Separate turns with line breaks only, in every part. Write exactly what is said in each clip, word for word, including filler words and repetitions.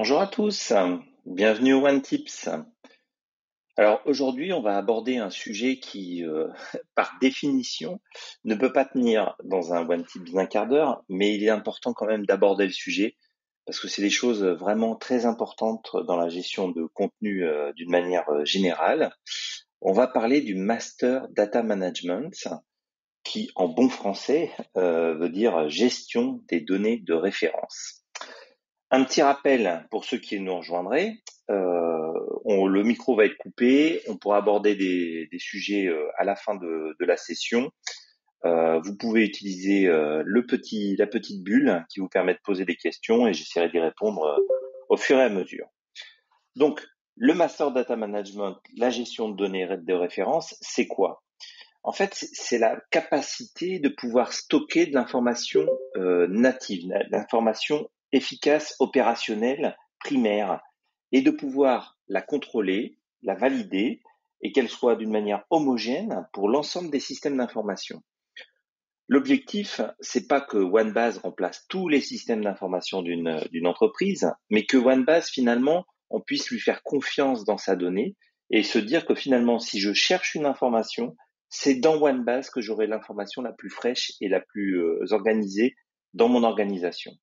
Bonjour à tous, bienvenue au One Tips. Alors aujourd'hui, on va aborder un sujet qui, euh, par définition, ne peut pas tenir dans un One Tips d'un quart d'heure, mais il est important quand même d'aborder le sujet parce que c'est des choses vraiment très importantes dans la gestion de contenu euh, d'une manière euh, générale. On va parler du Master Data Management qui, en bon français, euh, veut dire gestion des données de référence. Un petit rappel pour ceux qui nous rejoindraient, euh, on, le micro va être coupé, on pourra aborder des, des sujets euh, à la fin de, de la session. Euh, vous pouvez utiliser euh, le petit, la petite bulle qui vous permet de poser des questions et j'essaierai d'y répondre euh, au fur et à mesure. Donc, le Master Data Management, la gestion de données de référence, c'est quoi? En fait, c'est la capacité de pouvoir stocker de l'information euh, native, de l'information efficace, opérationnelle, primaire, et de pouvoir la contrôler, la valider, et qu'elle soit d'une manière homogène pour l'ensemble des systèmes d'information. L'objectif, c'est pas que OneBase remplace tous les systèmes d'information d'une d'une entreprise, mais que OneBase, finalement, on puisse lui faire confiance dans sa donnée et se dire que finalement, si je cherche une information, c'est dans OneBase que j'aurai l'information la plus fraîche et la plus euh, organisée dans mon organisation.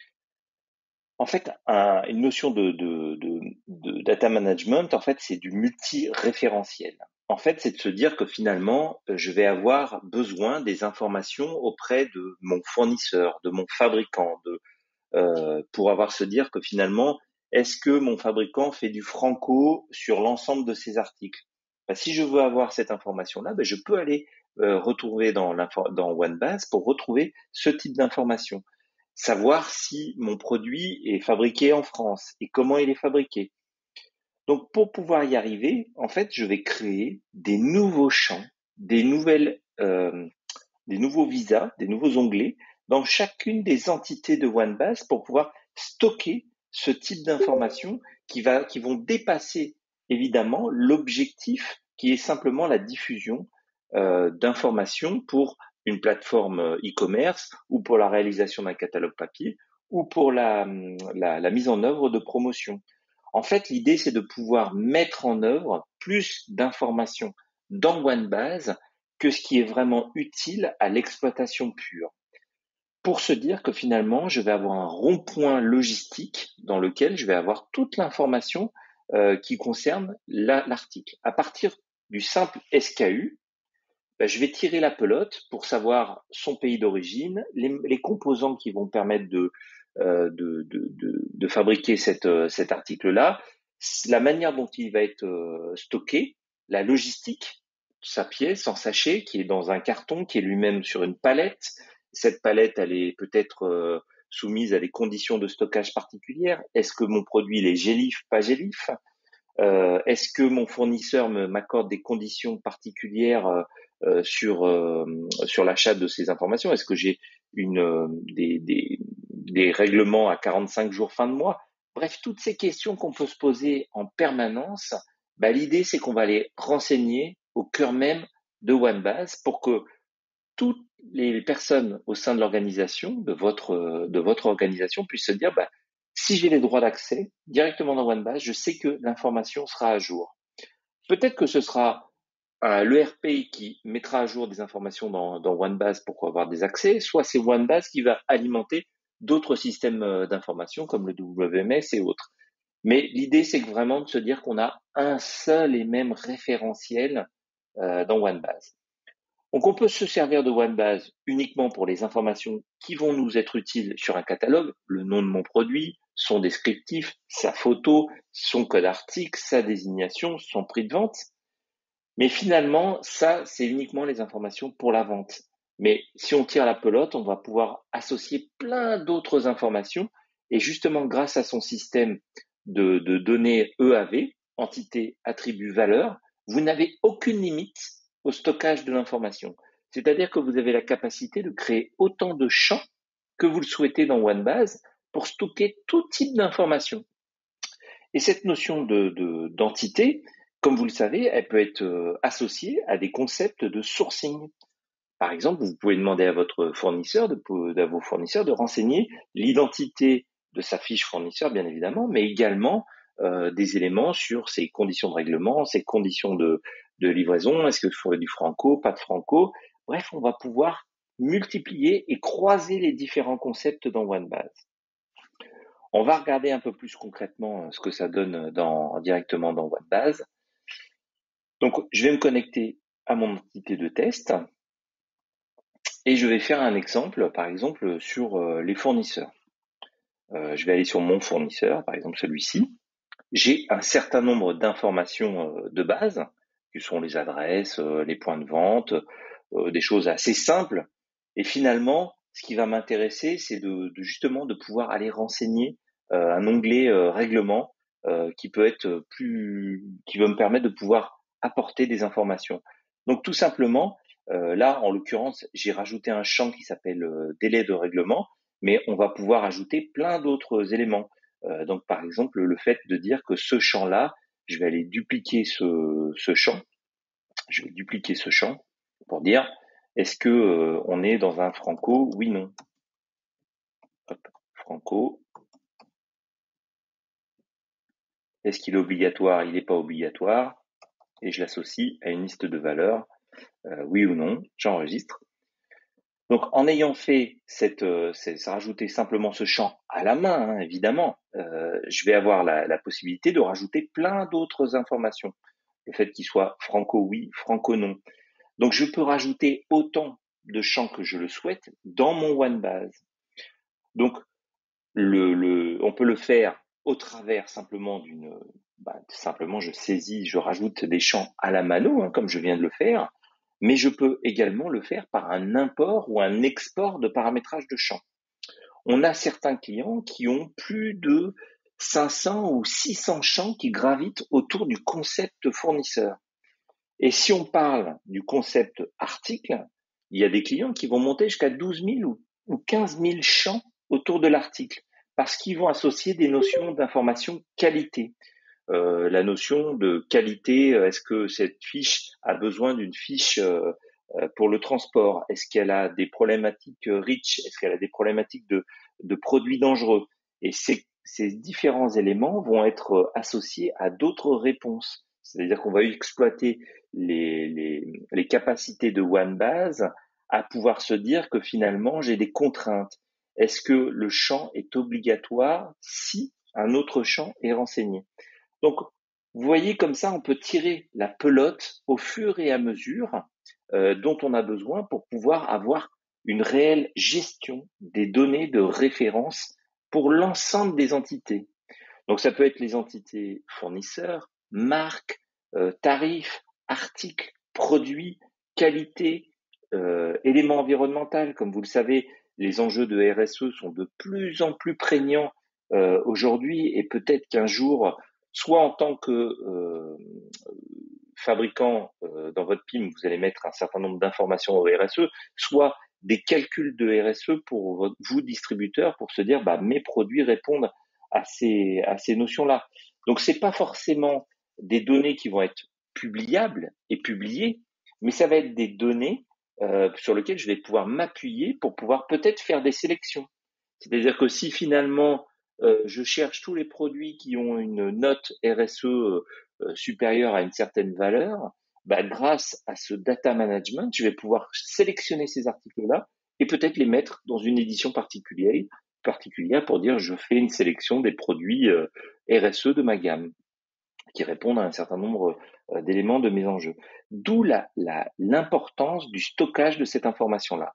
En fait, un, une notion de, de, de, de data management, en fait, c'est du multi-référentiel. En fait, c'est de se dire que finalement, je vais avoir besoin des informations auprès de mon fournisseur, de mon fabricant, de, euh, pour avoir se dire que finalement, est-ce que mon fabricant fait du franco sur l'ensemble de ses articles? Ben, si je veux avoir cette information-là, ben, je peux aller euh, retrouver dans, dans OneBase pour retrouver ce type d'information. Savoir si mon produit est fabriqué en France et comment il est fabriqué. Donc, pour pouvoir y arriver, en fait, je vais créer des nouveaux champs, des nouvelles, euh, des nouveaux visas, des nouveaux onglets dans chacune des entités de OneBase pour pouvoir stocker ce type d'informations qui va, qui vont dépasser évidemment l'objectif qui est simplement la diffusion euh, d'informations pour une plateforme e-commerce ou pour la réalisation d'un catalogue papier ou pour la, la, la mise en œuvre de promotion. En fait, l'idée, c'est de pouvoir mettre en œuvre plus d'informations dans OneBase que ce qui est vraiment utile à l'exploitation pure. Pour se dire que finalement, je vais avoir un rond-point logistique dans lequel je vais avoir toute l'information euh, qui concerne la, l'article. À partir du simple S K U, ben, je vais tirer la pelote pour savoir son pays d'origine, les, les composants qui vont permettre de, euh, de, de, de, de fabriquer cette, euh, cet article-là, la manière dont il va être euh, stocké, la logistique, sa pièce en sachet qui est dans un carton, qui est lui-même sur une palette. Cette palette, elle est peut-être euh, soumise à des conditions de stockage particulières. Est-ce que mon produit il est gélif, pas gélif? Euh, est-ce que mon fournisseur me, m'accorde des conditions particulières euh, euh, sur euh, sur l'achat de ces informations? Est-ce que j'ai une euh, des, des des règlements à quarante-cinq jours fin de mois? Bref, toutes ces questions qu'on peut se poser en permanence, bah, l'idée c'est qu'on va les renseigner au cœur même de OneBase pour que toutes les personnes au sein de l'organisation, de votre de votre organisation, puissent se dire bah, si j'ai les droits d'accès directement dans OneBase, je sais que l'information sera à jour. Peut-être que ce sera euh, l'E R P qui mettra à jour des informations dans, dans OneBase pour avoir des accès, soit c'est OneBase qui va alimenter d'autres systèmes d'information comme le W M S et autres. Mais l'idée, c'est vraiment de se dire qu'on a un seul et même référentiel euh, dans OneBase. Donc, on peut se servir de OneBase uniquement pour les informations qui vont nous être utiles sur un catalogue, le nom de mon produit, son descriptif, sa photo, son code article, sa désignation, son prix de vente. Mais finalement, ça, c'est uniquement les informations pour la vente. Mais si on tire la pelote, on va pouvoir associer plein d'autres informations et justement, grâce à son système de, de données E A V, entité, attribut, valeur, vous n'avez aucune limite au stockage de l'information. C'est-à-dire que vous avez la capacité de créer autant de champs que vous le souhaitez dans OneBase pour stocker tout type d'informations. Et cette notion de, de, d'entité, comme vous le savez, elle peut être euh, associée à des concepts de sourcing. Par exemple, vous pouvez demander à votre fournisseur, de, à vos fournisseurs, de renseigner l'identité de sa fiche fournisseur, bien évidemment, mais également euh, des éléments sur ses conditions de règlement, ses conditions de, de livraison, est-ce qu'il faut du franco, pas de franco. Bref, on va pouvoir multiplier et croiser les différents concepts dans OneBase. On va regarder un peu plus concrètement ce que ça donne dans, directement dans OneBase. Donc, je vais me connecter à mon entité de test et je vais faire un exemple, par exemple, sur euh, les fournisseurs. Euh, je vais aller sur mon fournisseur, par exemple celui-ci. J'ai un certain nombre d'informations euh, de base, qui sont les adresses, euh, les points de vente, euh, des choses assez simples. Et finalement, ce qui va m'intéresser, c'est de, de justement de pouvoir aller renseigner euh, un onglet euh, règlement euh, qui peut être plus, qui va me permettre de pouvoir apporter des informations. Donc tout simplement, euh, là en l'occurrence, j'ai rajouté un champ qui s'appelle euh, délai de règlement, mais on va pouvoir ajouter plein d'autres éléments. Euh, donc par exemple, le fait de dire que ce champ-là, je vais aller dupliquer ce, ce champ. Je vais dupliquer ce champ pour dire est-ce que euh, on est dans un franco, oui, non. Hop, franco. Est-ce qu'il est obligatoire? Il n'est pas obligatoire. Et je l'associe à une liste de valeurs, euh, oui ou non. J'enregistre. Donc, en ayant fait cette, euh, c'est, rajouter simplement ce champ à la main, hein, évidemment, euh, je vais avoir la, la possibilité de rajouter plein d'autres informations. Le fait qu'il soit franco oui, franco non. Donc, je peux rajouter autant de champs que je le souhaite dans mon OneBase. Donc, le, le, on peut le faire au travers simplement d'une, bah, simplement je saisis, je rajoute des champs à la mano, hein, comme je viens de le faire, mais je peux également le faire par un import ou un export de paramétrage de champs. On a certains clients qui ont plus de cinq cents ou six cents champs qui gravitent autour du concept fournisseur. Et si on parle du concept article, il y a des clients qui vont monter jusqu'à douze mille ou, ou quinze mille champs autour de l'article, parce qu'ils vont associer des notions d'information qualité. Euh, la notion de qualité, est-ce que cette fiche a besoin d'une fiche euh, pour le transport? Est-ce qu'elle a des problématiques rich? Est-ce qu'elle a des problématiques de, de produits dangereux? Et ces, ces différents éléments vont être associés à d'autres réponses. C'est-à-dire qu'on va exploiter les, les, les capacités de OneBase à pouvoir se dire que finalement, j'ai des contraintes. Est-ce que le champ est obligatoire si un autre champ est renseigné? Donc, vous voyez, comme ça, on peut tirer la pelote au fur et à mesure euh, dont on a besoin pour pouvoir avoir une réelle gestion des données de référence pour l'ensemble des entités. Donc, ça peut être les entités fournisseurs, marques, euh, tarifs, articles, produits, qualité, euh, éléments environnementaux. Comme vous le savez, les enjeux de R S E sont de plus en plus prégnants euh, aujourd'hui et peut-être qu'un jour, soit en tant que euh, fabricant euh, dans votre P I M, vous allez mettre un certain nombre d'informations au R S E, soit des calculs de R S E pour votre, vous, distributeur, pour se dire bah, mes produits répondent à ces, à ces notions-là. Donc, c'est pas forcément des données qui vont être publiables et publiées, mais ça va être des données euh, sur lesquelles je vais pouvoir m'appuyer pour pouvoir peut-être faire des sélections. C'est-à-dire que si finalement euh, je cherche tous les produits qui ont une note R S E euh, supérieure à une certaine valeur, bah, grâce à ce data management, je vais pouvoir sélectionner ces articles-là et peut-être les mettre dans une édition particulière, particulière pour dire je fais une sélection des produits euh, R S E de ma gamme qui répondent à un certain nombre euh, d'éléments de mes enjeux. D'où la, la, l'importance du stockage de cette information-là.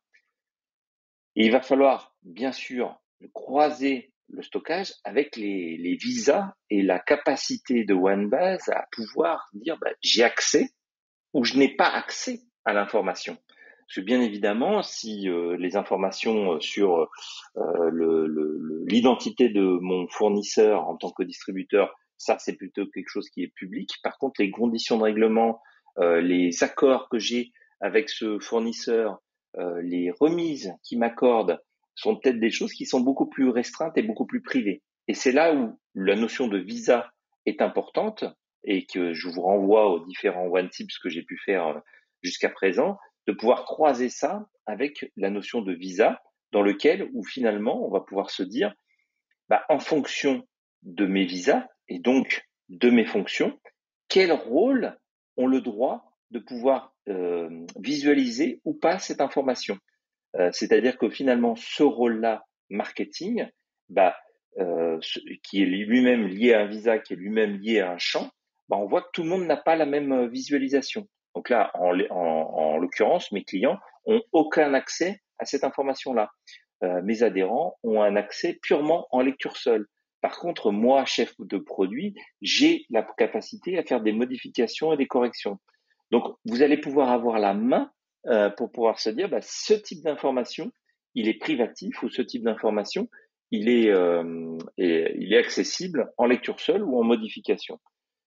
Et il va falloir, bien sûr, croiser le stockage avec les, les visas et la capacité de OneBase à pouvoir dire bah, j'ai accès ou je n'ai pas accès à l'information. Parce que bien évidemment, si euh, les informations sur euh, le, le, l'identité de mon fournisseur en tant que distributeur, ça c'est plutôt quelque chose qui est public. Par contre, les conditions de règlement, euh, les accords que j'ai avec ce fournisseur, euh, les remises qu'il m'accorde sont peut-être des choses qui sont beaucoup plus restreintes et beaucoup plus privées. Et c'est là où la notion de visa est importante et que je vous renvoie aux différents OneTips que j'ai pu faire jusqu'à présent, de pouvoir croiser ça avec la notion de visa dans lequel, où finalement, on va pouvoir se dire, bah, en fonction de mes visas et donc de mes fonctions, quel rôle ont le droit de pouvoir euh, visualiser ou pas cette information. Euh, c'est-à-dire que finalement, ce rôle-là, marketing, bah, euh, qui est lui-même lié à un visa, qui est lui-même lié à un champ, bah, on voit que tout le monde n'a pas la même visualisation. Donc là, en, en, en l'occurrence, mes clients ont aucun accès à cette information-là. Euh, mes adhérents ont un accès purement en lecture seule. Par contre, moi, chef de produit, j'ai la capacité à faire des modifications et des corrections. Donc, vous allez pouvoir avoir la main euh, pour pouvoir se dire, bah, ce type d'information, il est privatif, ou ce type d'information, il est, euh, et, il est accessible en lecture seule ou en modification.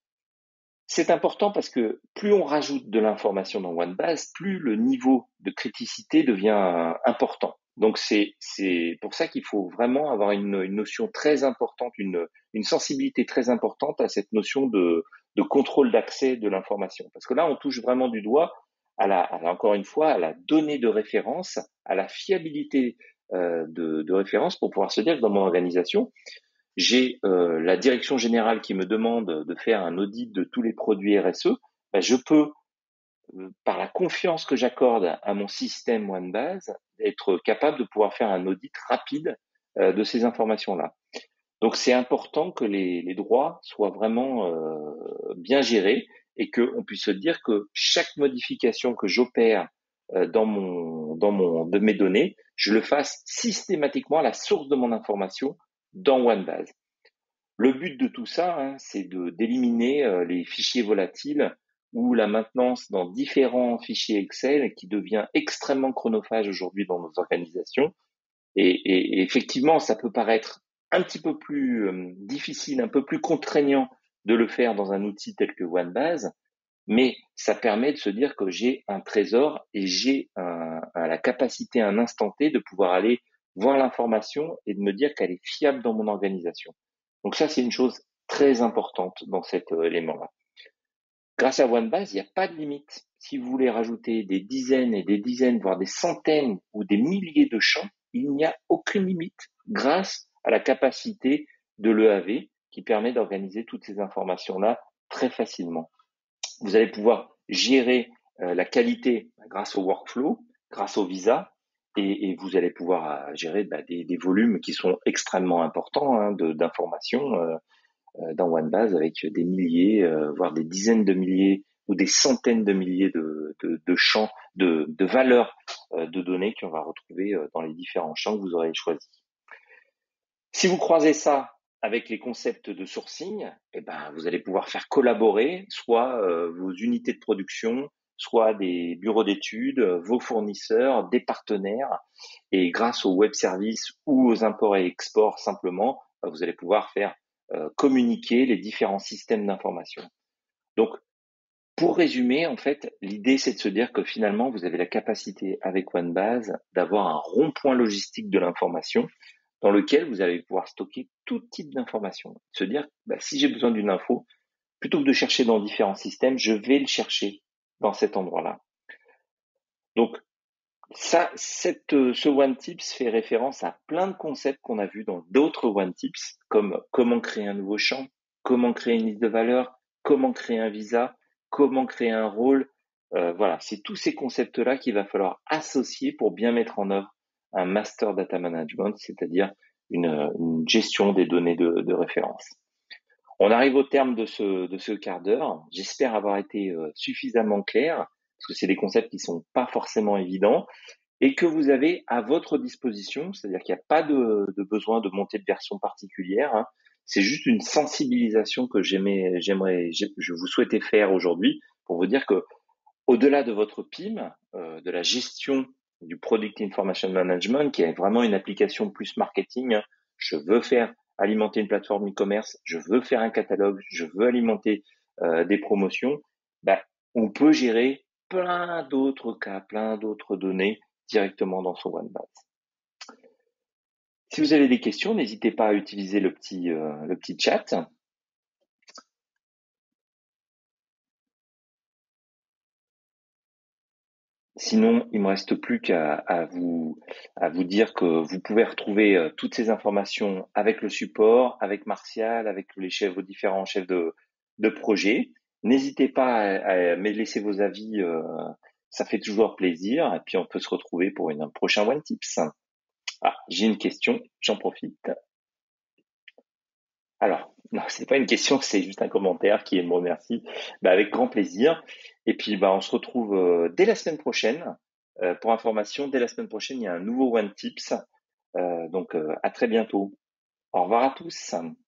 C'est important parce que plus on rajoute de l'information dans OneBase, plus le niveau de criticité devient important. Donc c'est c'est pour ça qu'il faut vraiment avoir une, une notion très importante, une, une sensibilité très importante à cette notion de, de contrôle d'accès de l'information. Parce que là, on touche vraiment du doigt à la, à la encore une fois, à la donnée de référence, à la fiabilité euh, de, de référence pour pouvoir se dire que dans mon organisation, j'ai euh, la direction générale qui me demande de faire un audit de tous les produits R S E, ben je peux, euh, par la confiance que j'accorde à mon système OneBase, être capable de pouvoir faire un audit rapide euh, de ces informations-là. Donc c'est important que les, les droits soient vraiment euh, bien gérés et qu'on puisse se dire que chaque modification que j'opère euh, dans mon dans mon de mes données, je le fasse systématiquement à la source de mon information dans OneBase. Le but de tout ça, hein, c'est de d'éliminer euh, les fichiers volatiles ou la maintenance dans différents fichiers Excel qui devient extrêmement chronophage aujourd'hui dans nos organisations. Et, et, et effectivement, ça peut paraître un petit peu plus euh, difficile, un peu plus contraignant de le faire dans un outil tel que OneBase, mais ça permet de se dire que j'ai un trésor et j'ai un, un, la capacité à un instant T de pouvoir aller voir l'information et de me dire qu'elle est fiable dans mon organisation. Donc ça, c'est une chose très importante dans cet euh, élément-là. Grâce à OneBase, il n'y a pas de limite. Si vous voulez rajouter des dizaines et des dizaines, voire des centaines ou des milliers de champs, il n'y a aucune limite grâce à la capacité de l'E A V qui permet d'organiser toutes ces informations-là très facilement. Vous allez pouvoir gérer euh, la qualité grâce au workflow, grâce au visa, et, et vous allez pouvoir euh, gérer bah, des, des volumes qui sont extrêmement importants hein, de, d'informations euh, dans OneBase avec des milliers, euh, voire des dizaines de milliers ou des centaines de milliers de, de, de champs, de, de valeurs euh, de données qu'on va retrouver euh, dans les différents champs que vous aurez choisis. Si vous croisez ça avec les concepts de sourcing, eh ben, vous allez pouvoir faire collaborer soit euh, vos unités de production, soit des bureaux d'études, vos fournisseurs, des partenaires, et grâce aux web services ou aux imports et exports simplement, vous allez pouvoir faire euh, communiquer les différents systèmes d'information. Donc, pour résumer, en fait, l'idée c'est de se dire que finalement, vous avez la capacité avec OneBase d'avoir un rond-point logistique de l'information dans lequel vous allez pouvoir stocker tout type d'informations. Se dire, bah, si j'ai besoin d'une info, plutôt que de chercher dans différents systèmes, je vais le chercher dans cet endroit-là. Donc, ça, cette, ce OneTips fait référence à plein de concepts qu'on a vus dans d'autres OneTips, comme comment créer un nouveau champ, comment créer une liste de valeurs, comment créer un visa, comment créer un rôle. Euh, voilà, c'est tous ces concepts-là qu'il va falloir associer pour bien mettre en œuvre un master data management, c'est-à-dire une, une gestion des données de, de référence. On arrive au terme de ce, de ce quart d'heure. J'espère avoir été euh, suffisamment clair, parce que c'est des concepts qui sont pas forcément évidents et que vous avez à votre disposition, c'est-à-dire qu'il n'y a pas de, de besoin de monter de version particulière. Hein. C'est juste une sensibilisation que j'aimais, j'aimerais, je vous souhaitais faire aujourd'hui pour vous dire que au-delà de votre P I M, euh, de la gestion du Product Information Management, qui est vraiment une application plus marketing, hein, je veux faire alimenter une plateforme e-commerce, je veux faire un catalogue, je veux alimenter euh, des promotions, bah, on peut gérer plein d'autres cas, plein d'autres données directement dans son OneBase. Si vous avez des questions, n'hésitez pas à utiliser le petit, euh, le petit chat. Sinon, il me reste plus qu'à à vous, à vous dire que vous pouvez retrouver euh, toutes ces informations avec le support, avec Martial, avec les chefs, vos différents chefs de, de projet. N'hésitez pas à, à me laisser vos avis, euh, ça fait toujours plaisir. Et puis on peut se retrouver pour une, un prochain One Tips. Ah, j'ai une question, j'en profite. Alors, non, c'est pas une question, c'est juste un commentaire qui me remercie. Bah, avec grand plaisir. Et puis, bah, on se retrouve euh, dès la semaine prochaine. Euh, pour information, dès la semaine prochaine, il y a un nouveau One Tips. Euh, donc, euh, à très bientôt. Au revoir à tous.